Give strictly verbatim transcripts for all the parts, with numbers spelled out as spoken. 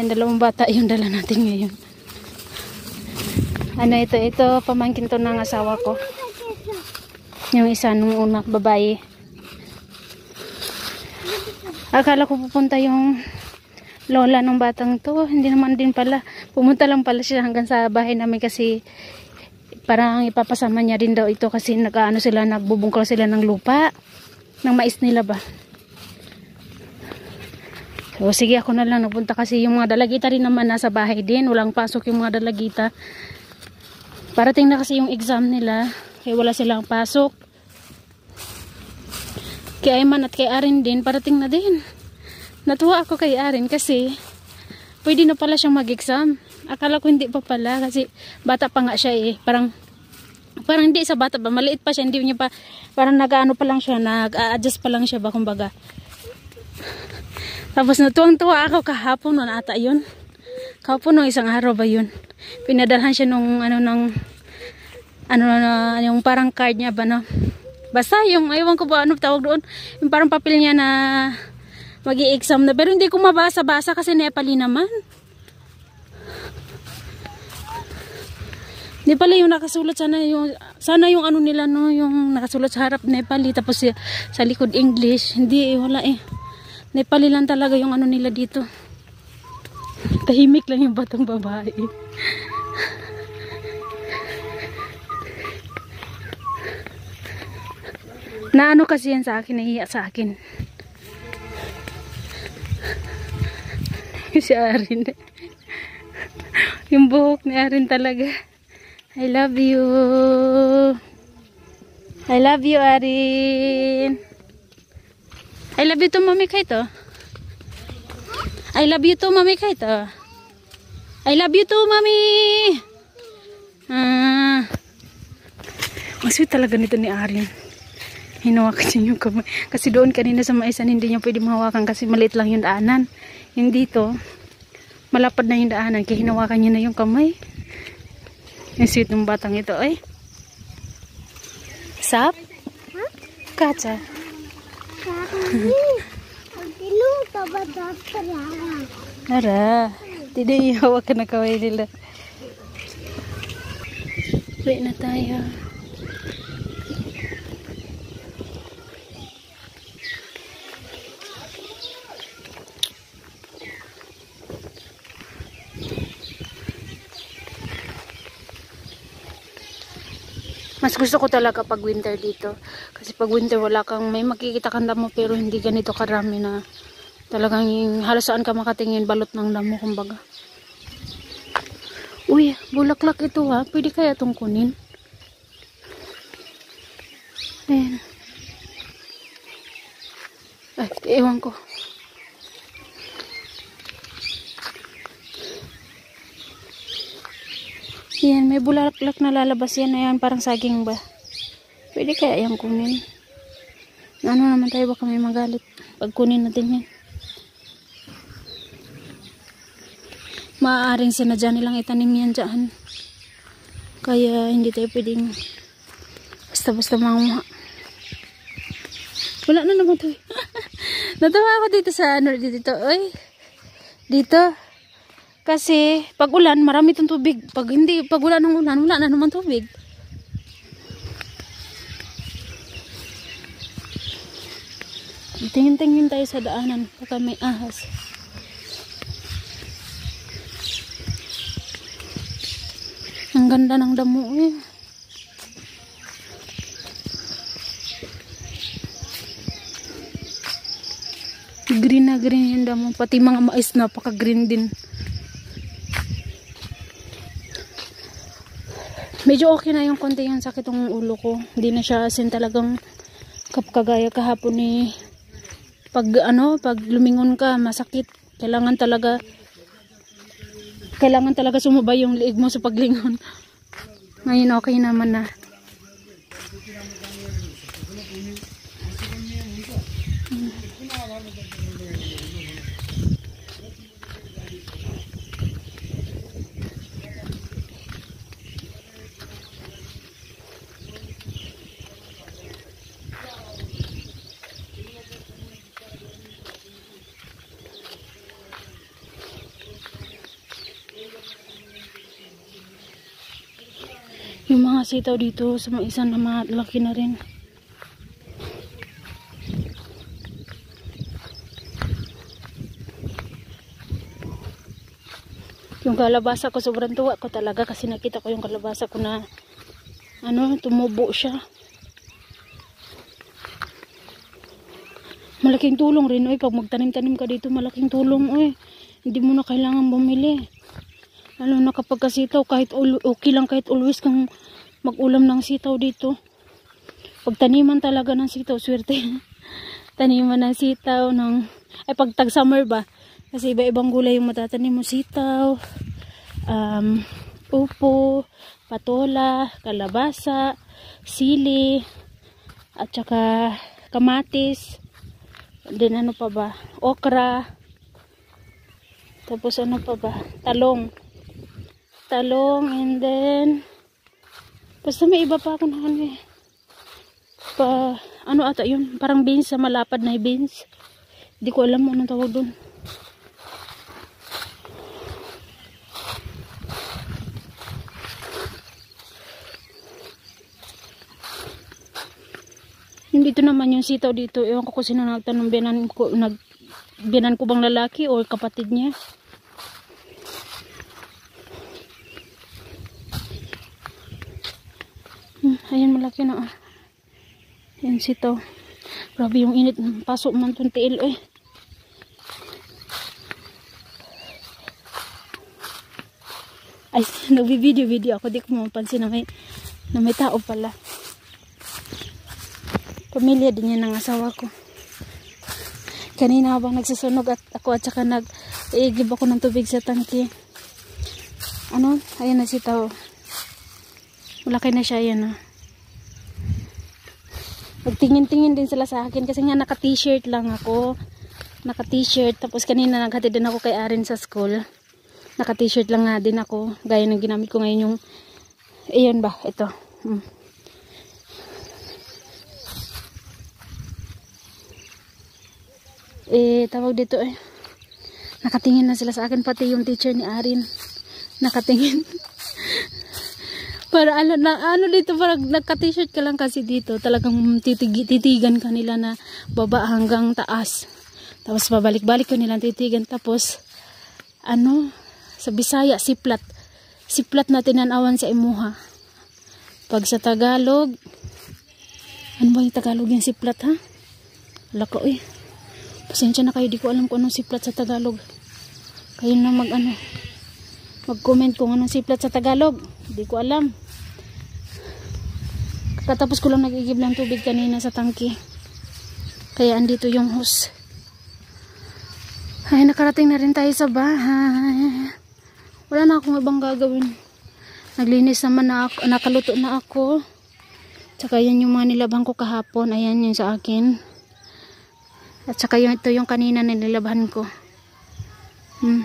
dalawang bata yung dala natin ngayon. Ano ito? Ito, pamangkin to ng asawa ko. Yung isa nung una, babae. Akala ko pupunta yung lola ng batang to. Hindi naman din pala. Pumunta lang pala siya hanggang sa bahay namin kasi parang ipapasama niya rin daw ito kasi nag-ano sila, nagbubungkal sila ng lupa. Ng mais nila ba. So sige, ako na lang napunta kasi yung mga dalagita rin naman nasa bahay din. Walang pasok yung mga dalagita. Parating na kasi yung exam nila. Kaya wala silang pasok. Kay Ayman at kay Arin din, parating na din. Natuwa ako kay Arin kasi pwede na pala siyang mag-exam. Akala ko hindi pa pala kasi bata pa nga siya eh. Parang parang hindi sa bata ba, maliit pa siya, hindi niya pa, parang nag-ano pa lang siya, nag-a-adjust pa lang siya ba kumbaga. Tapos natuwang-tuwa ako kahapon noon ata yun. Kahapon nung isang araw ba yun. Pinadalhan siya nung ano nung ano na yung parang card niya ba no. Basta yung aywan ko ba ano tawag doon, yung parang papel niya na magi-exam na, pero hindi ko mabasa-basa kasi Nepali naman. Nepali yung nakasulat, sana yung sana yung ano nila no, yung nakasulat sa harap Nepali tapos sa likod English. Hindi eh, wala eh. Nepali lang talaga yung ano nila dito. Tahimik lang yung batang babae. Na ano kasi yan sa akin, nahiya sa akin. Si Arin. Yung buhok ni Arin talaga. I love you. I love you, Arin. I love you to mami kay to. I love you to mami kay to. I love you to mami. Ah. Ang sweet talaga nito ni Arin. Hinawakan niya yung kamay. Kasi doon kanina sa maisan hindi niya pwede mahawakan kasi maliit lang yung daanan. Yung dito, malapad na yung daanan. Kaya hinawakan niya na yung kamay. Yung sweet ng batang ito ay. Sap? Kaca? Nara. Tidak ihawakan na kamay nila. Uwi na tayo. Mas gusto ko talaga pag winter dito. Kasi pag winter wala kang, may makikita kang damo pero hindi ganito karami na talagang yung, halos saan ka makatingin balot ng damo kumbaga. Uy, bulaklak ito ha. Pwede kaya itong kunin? Ayan. Ay, ewan ko. Yan, may bulaklak na lalabas yan. Ayan, parang saging ba? Pwede kaya yung kunin? Ano naman tayo, baka may magalit pag kunin natin yan. Maaaring sinadya nilang itanim yan dyan. Kaya hindi tayo pwedeng basta-basta manguha. Wala na naman tayo. Natawa ako dito sa ano dito. Oy, dito. Kasi pag ulan, marami itong tubig. Pag hindi, pag wala ng ulan, wala na naman tubig. Tingin-tingin tayo sa daanan. Baka may ahas. Ang ganda ng damo eh. Green na green yung damo. Pati mga mais napaka-green din. Medyo okay na yung konti yung sakit ng ulo ko. Hindi na siya asin talagang kagaya kahapon ni eh. Pag ano, pag lumingon ka, masakit. Kailangan talaga kailangan talaga sumabay yung liig mo sa paglingon. Ngayon okay naman na. Hmm. Yung mga sitaw dito sa mga isa na malaki na rin. Yung kalabasa ko, sobrang tuwa ko talaga kasi nakita ko yung kalabasa ko na ano, tumubo siya. Malaking tulong rin, oy. Pag magtanim-tanim ka dito, malaking tulong, oy. Hindi mo na kailangan bumili. Lalo na kapag kasitaw, kahit okay lang kahit always kang mag-ulam ng sitaw dito. Pag taniman talaga ng sitaw, swerte. Taniman ng sitaw, ng, ay pag tag-summer ba? Kasi iba-ibang gulay yung matatanim mo. Sitaw, um, upo, patola, kalabasa, sili, at saka kamatis. Then ano pa ba? Okra. Tapos ano pa ba? Talong. Talong, and then basta may iba pa ako na ano eh. Pa, ano ata yun? Parang beans, sa malapad na beans. Hindi ko alam mo anong tawag dun. Yung dito naman yung sitaw dito. Ewan ko kung sino nagtanong, biyanan ko, nag, biyanan ko bang lalaki o kapatid niya. Hmm, ayan, malaki na ah. Ayan sitaw. Grabe yung init. Pasok man itong tiil eh. Ay, nagbi-video-video ako. Di ko mapansin na may, na may tao pala. Pamilya din yan ng asawa ko. Kanina habang nagsusunog at ako at saka nag-iigib ako ng tubig sa tangke. Ano? Ayan na sitaw. Malaki na siya, yan ah. Magtingin-tingin din sila sa akin kasi nga naka-t-shirt lang ako. Naka-t-shirt. Tapos kanina naghatid din ako kay Aaron sa school. Naka-t-shirt lang nga din ako. Gaya ng ginamit ko ngayon yung, ayun ba, ito. Hmm. Eh, tawag dito eh. Nakatingin na sila sa akin, pati yung teacher ni Aaron. Nakatingin. Para ano, na, ano dito, parang nagka-t-shirt ka lang kasi dito. Talagang titig, titigan ka nila na baba hanggang taas. Tapos babalik-balik ka nilang titigan. Tapos, ano, sa Bisaya, siplat. Siplat na tinanawan sa imuha. Pag sa Tagalog, ano ba yung Tagalog yung siplat ha? Wala ko eh. Pasensya na kayo, di ko alam kung anong siplat sa Tagalog. Kayo na mag ano, mag-comment kung anong siplat sa Tagalog. Di ko alam. Katapos ko lang nag-igib ng tubig kanina sa tangke. Kaya andito yung hose. Ay, nakarating na rin tayo sa bahay. Wala na akong ibang gagawin. Naglinis naman na ako, nakaluto na ako. Tsaka yan yung mga nilabhan ko kahapon. Ayan yung sa akin. At saka yung, ito yung kanina na nilabhan ko. Hmm.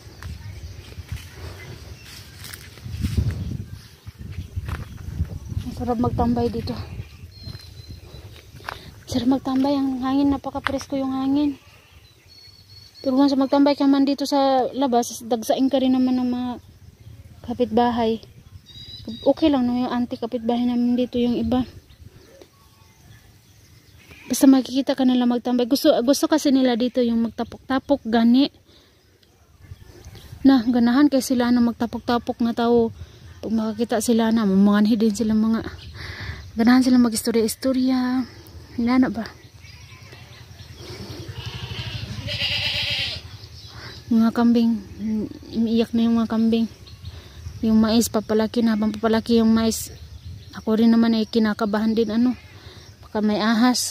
Sarap magtambay dito. Sarap magtambay. Ang hangin, napaka-presko yung hangin. Pero kung sa magtambay ka man dito sa labas, dagsain ka rin naman ng mga kapitbahay. Okay lang no, yung auntie kapitbahay namin dito, yung iba. Basta makikita ka nila magtambay. Gusto, gusto kasi nila dito yung magtapok-tapok, gani. Na, ganahan kay sila na magtapok-tapok na tao. Pag makakita sila na, mamanganhi din sila mga, ganahan sila mag-istorya-istorya. Wala na ba? Yung mga kambing, umiiyak na yung mga kambing. Yung mais, papalaki na. Habang papalaki yung mais, ako rin naman ay kinakabahan din ano. Baka may ahas.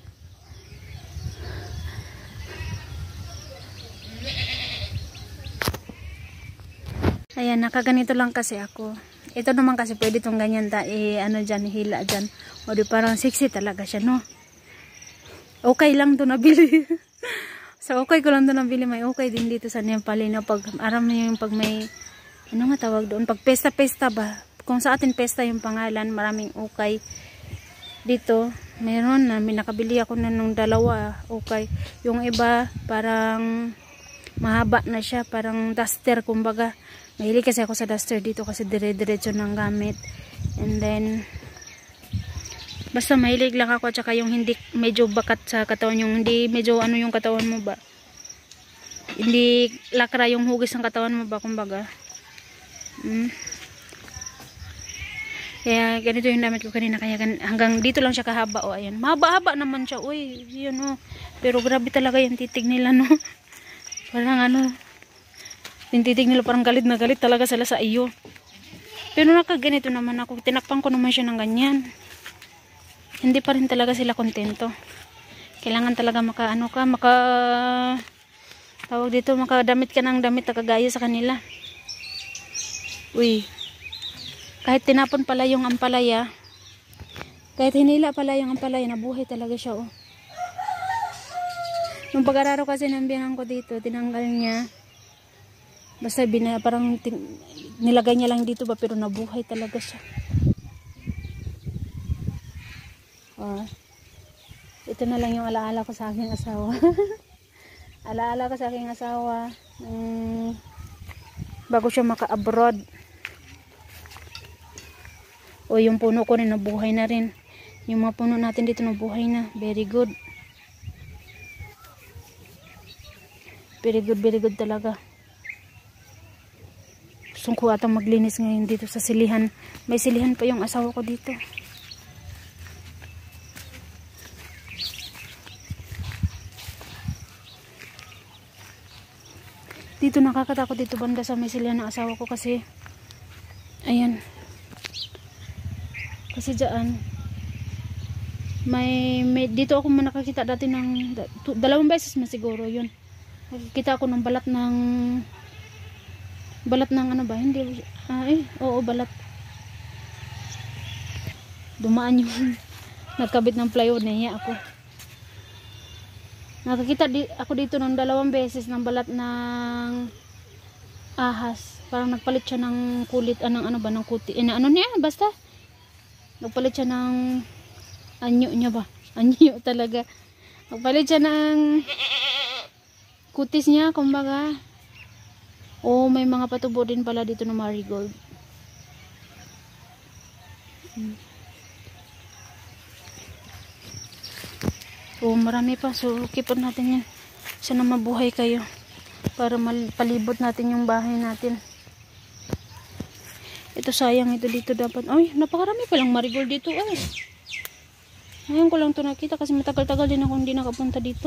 Ayan, nakaganito lang kasi ako. Ito naman kasi pwede itong ganyan, ta, eh, ano dyan, hila dyan. O di parang sexy talaga siya, no? Okay lang to nabili. So, okay ko lang to nabili. May okay din dito sa Nepalino. Pag, aram yung pag may, ano nga tawag doon? Pag pesta-pesta ba? Kung sa atin pesta yung pangalan, maraming okay. Dito, meron na, may nakabili ako na nung dalawa, okay. Yung iba, parang mahaba na siya, parang duster, kumbaga. Mahilig kasi ako sa duster dito kasi dire-diretso ng gamit. And then basta mahilig lang ako, at saka yung hindi medyo bakat sa katawan, yung hindi medyo ano yung katawan mo ba, hindi lakra yung hugis ng katawan mo ba, kumbaga. Mm. Kaya ganito yung damit ko kanina, kaya hanggang dito lang siya kahaba. O ayan, mahaba-haba naman siya. Uy, yun o. Pero grabe talaga yung titig nila, no. Parang ano, yung titig nila parang galit na galit talaga sila sa iyo. Pero nakaganito naman ako, tinakpan ko naman siya ng ganyan. Hindi pa rin talaga sila kontento. Kailangan talaga maka ano ka, maka tawag dito, makadamit ka ng damit na kagaya sa kanila. Uy, kahit tinapon pala yung ampalaya, kahit hinila pala yung ampalaya, nabuhay talaga siya, oh. Nung pag-araro kasi ng biyanan ko dito, tinanggal niya, basta bina, parang tin, nilagay niya lang dito ba, pero nabuhay talaga siya. Oh, ito na lang yung alaala ko sa aking asawa. Alaala ko sa aking asawa um, bago siya maka-abroad. O yung puno ko rin nabuhay na rin. Yung mga puno natin dito nabuhay na. Very good. Very good, very good talaga. Gusto ko atang maglinis ngayon dito sa silihan. May silihan pa yung asawa ko dito. Dito nakakatakot dito banda sa may silihan ng asawa ko kasi ayan. Kasi dyan may, may dito ako man nakakita dati ng dalawang beses na siguro yun. Nakikita ako ng balat ng balat ng ano ba? Hindi ah, eh, oo balat. Dumaan yung nagkabit ng plywood, nahiya ako. Nakakita di, ako dito ng dalawang beses ng balat ng ahas. Parang nagpalit siya ng kulit, anong ano ba, ng kuti. Eh, ano niya, basta. Nagpalit siya ng anyo niya ba? Anyo talaga. Nagpalit siya ng kutis niya, kumbaga. Oh, may mga patubo din pala dito ng marigold. Hmm. Oh, marami pa. So, kipon natin yan. Sana mabuhay kayo. Para palibot natin yung bahay natin. Ito sayang ito dito dapat. Ay, napakarami palang marigold dito. Ay. Ngayon ko lang ito nakita kasi matagal-tagal din ako hindi nakapunta dito.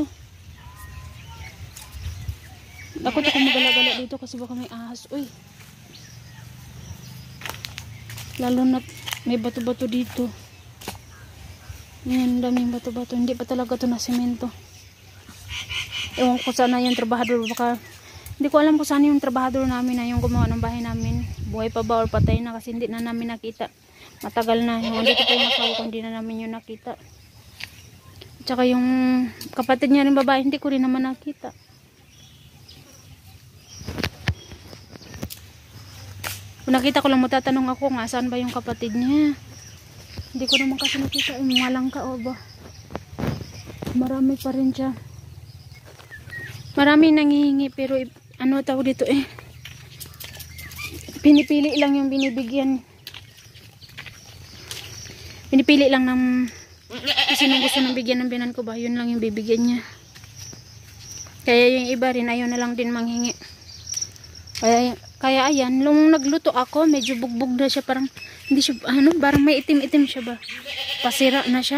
Ako ito kung magala-gala dito kasi baka may ahas. Uy. Lalo na may bato-bato dito. Ayan, daming bato-bato. Hindi pa talaga ito na semento. Ewan ko sana yung trabahador. Baka, hindi ko alam kung saan yung trabahador namin na yung gumawa ng bahay namin. Buhay pa ba or patay na kasi hindi na namin nakita. Matagal na. Hindi ko pa yung asawa ko, hindi na namin yung nakita. Tsaka yung kapatid niya rin babae, hindi ko rin naman nakita. Kung nakita ko lang, matatanong ako nga saan ba yung kapatid niya. Hindi ko naman kasi nakita. Yung malang ka o ba. Marami pa rin siya. Marami nangihingi pero ano tawag dito eh. Pinipili lang yung binibigyan. Pinipili lang ng sino gusto nang bigyan ng binan ko ba. Yun lang yung bibigyan niya. Kaya yung iba rin ayaw na lang din manghingi. Kaya, kaya ayan, nung nagluto ako, medyo bugbog na siya, parang hindi siya, ano, parang may itim-itim siya ba? Pasira na siya.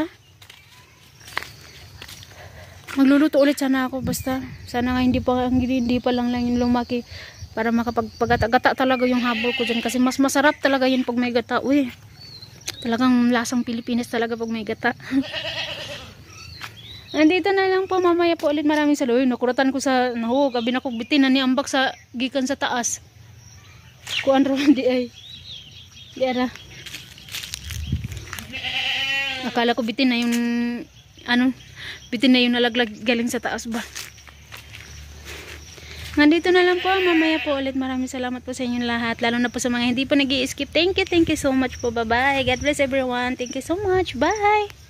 Magluluto ulit sana ako, basta sana nga hindi pa, hindi, hindi pa lang lang yung lumaki para makapagpagata-gata talaga yung habol ko dyan kasi mas masarap talaga yun pag may gata. Uy, talagang lasang Pilipinas talaga pag may gata. Nandito na lang po, mamaya po ulit. Maraming salamat. Nakuratan ko sa nahu, gabi na kong bitin na ni ambak sa gikan sa taas. Kuan ro di ay. Di ara. Akala ko bitin na yung ano, bitin na yung nalaglag galing sa taas ba. Nandito na lang po, mamaya po ulit. Maraming salamat po sa inyong lahat, lalo na po sa mga hindi pa nag-i-skip. Thank you, thank you so much po. Bye-bye. God bless everyone. Thank you so much. Bye.